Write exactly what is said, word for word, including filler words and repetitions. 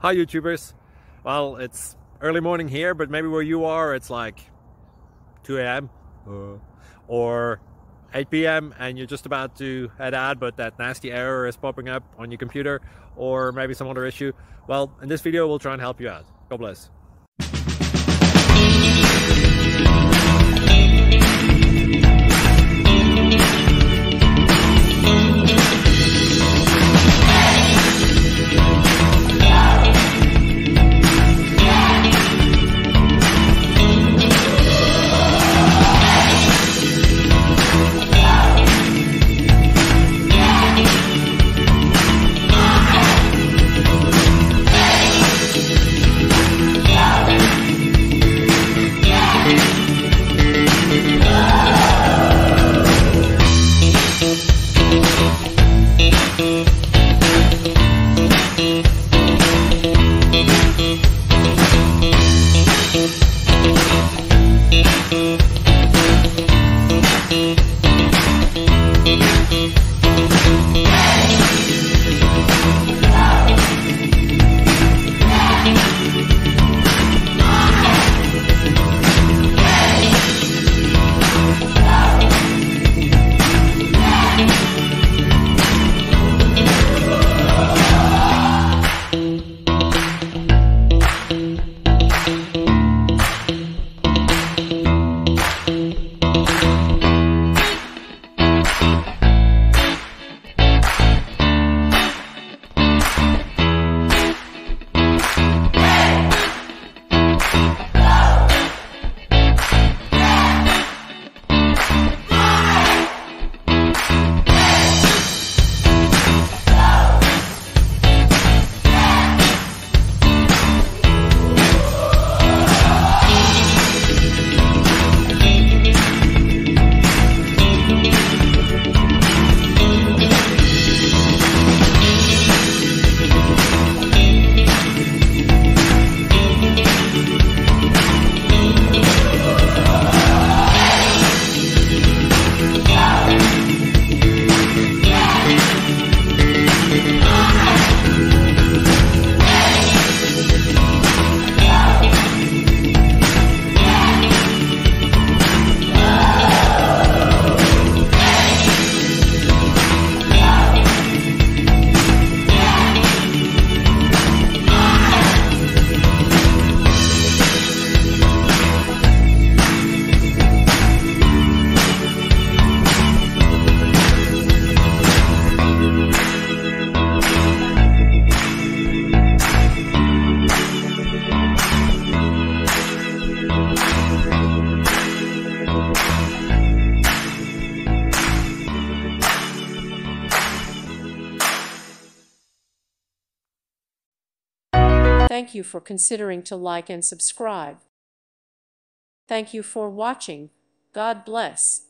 Hi YouTubers. Well, it's early morning here, but maybe where you are it's like two A M uh, or eight P M and you're just about to head out, but that nasty error is popping up on your computer, or maybe some other issue. Well, in this video we'll try and help you out. God bless. Thank you for considering to like and subscribe. Thank you for watching. God bless.